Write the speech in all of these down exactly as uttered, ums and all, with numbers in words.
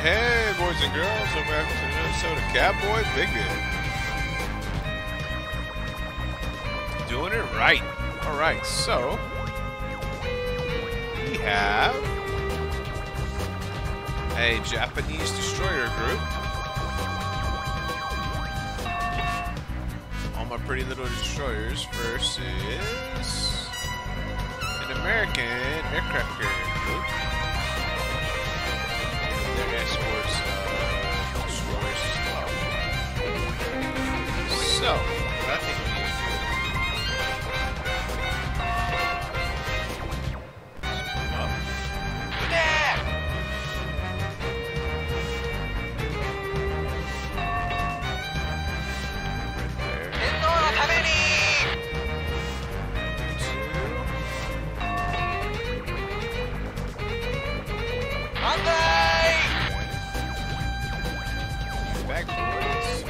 hey, boys and girls, welcome back to the Minnesota Cowboy Big Deal. Doing it right. All right, so we have a Japanese destroyer group. All my pretty little destroyers versus an American aircraft carrier group. Their escorts uh, destroyers as well. So, what I think we need to do. Zoom up. Yeah! Right there. Back boys.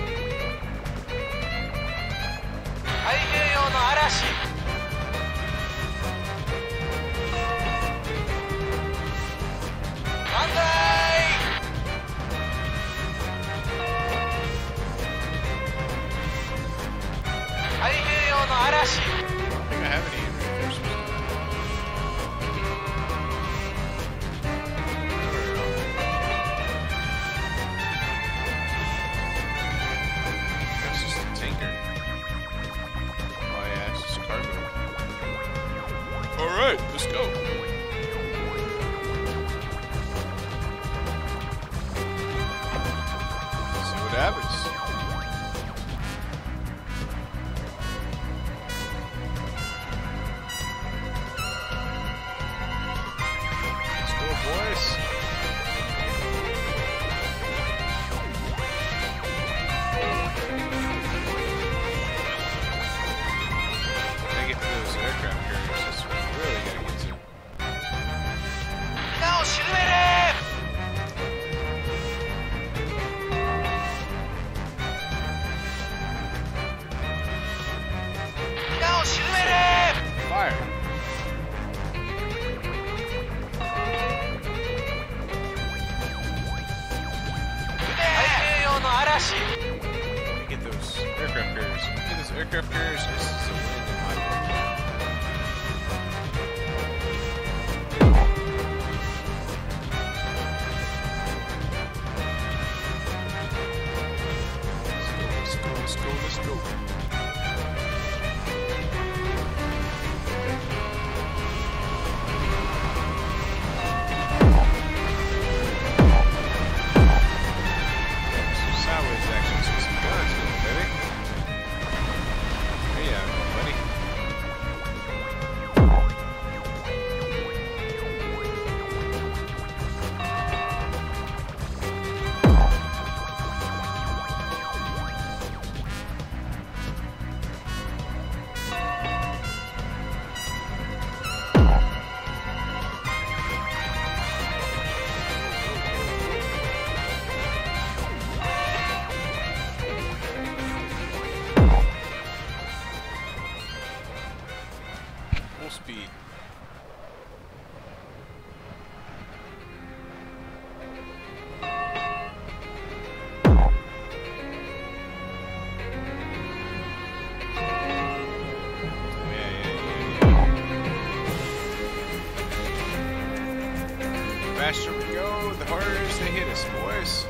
I don't think I have any reinforcements. That's just a tanker. Oh yeah, it's just cargo. Alright, let's go. See what happens. Boys. Gotta get to those aircraft carriers. That's what we really gotta get to. No, shoot it! No, shoot it! Fire. Get those aircraft carriers. Get those aircraft carriers. This is a win in my book. Let's go, let's go, let's go, let's go. Speed. Yeah, yeah, yeah, yeah. The faster we go, the harder it is to hit us, boys.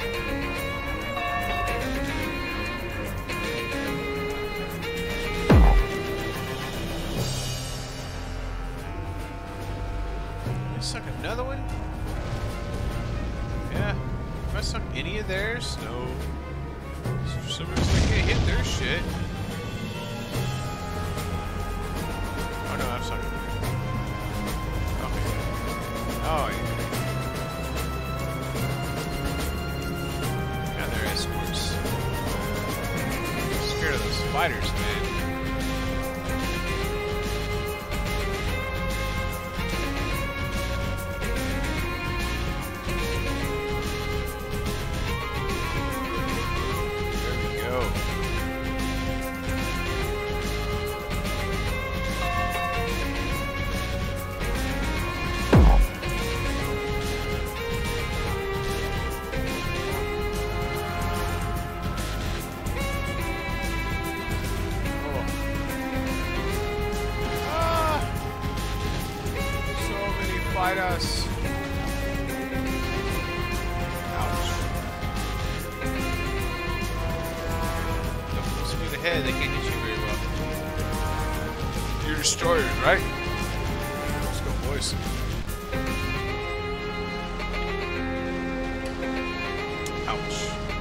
Suck another one? Yeah. If I suck any of theirs, no. For some reason I can't hit their shit. Oh no, I've sucked it. Okay. Oh yeah. Got their escorts. I'm scared of those spiders, man. fight us. Ouch. Don't supposed to be the head, they can't hit you very well. You're destroyers, right? Let's go, boys. Ouch.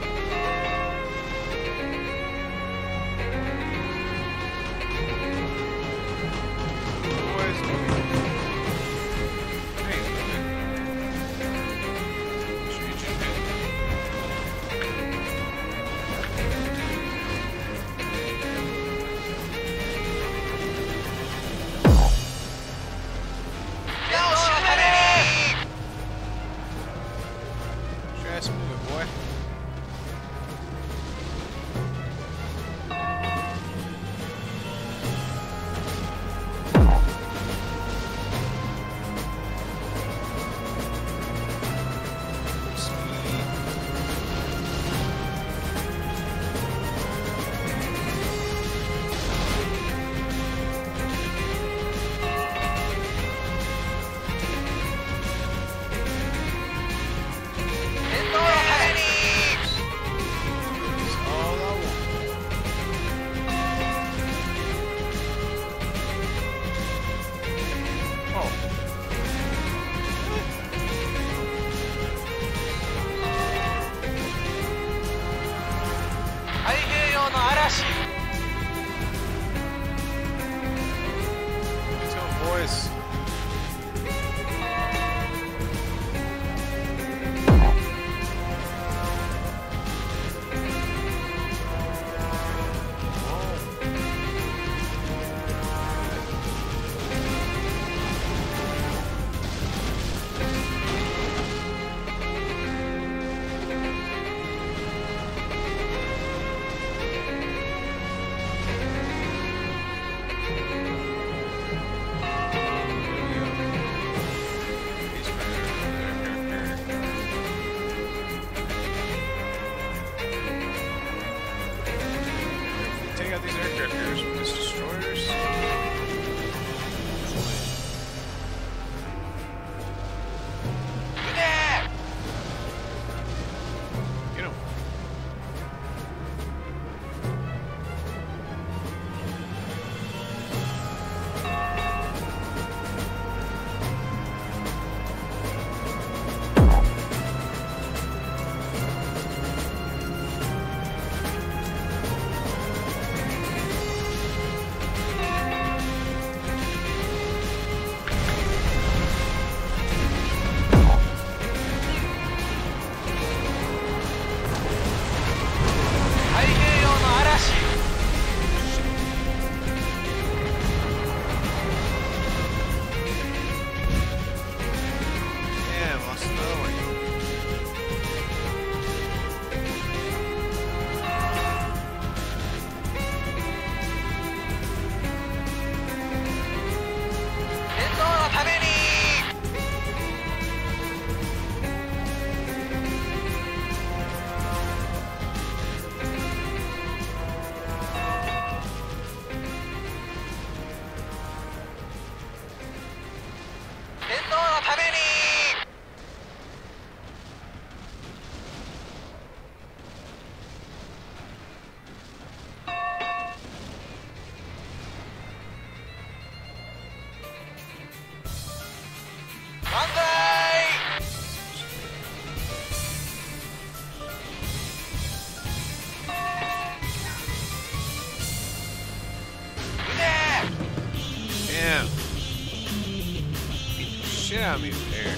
shit out of me there.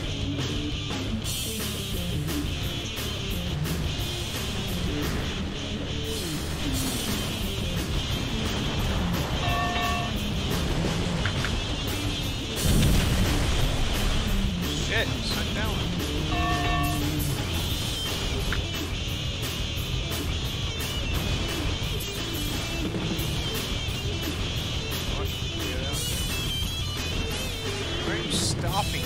Shit, suck that one. Why are you stopping?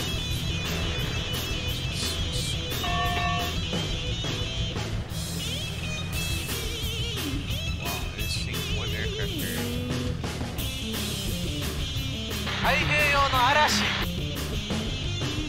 Wow, I just seen one aircraft carrier. 太平洋の嵐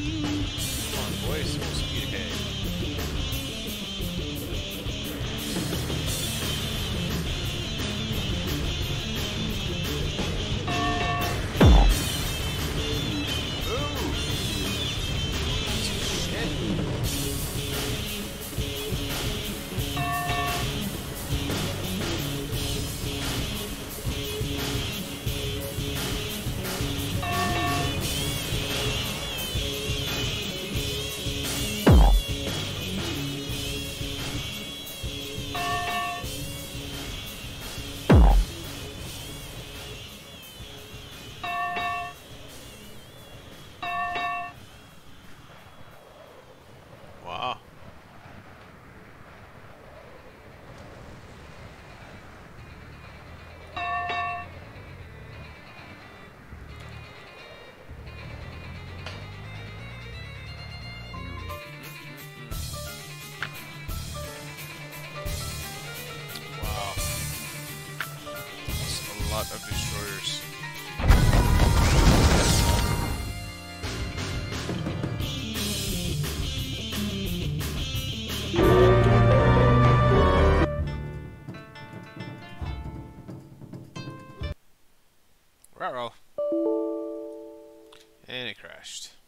lot of destroyers. Ruh-roh. And it crashed.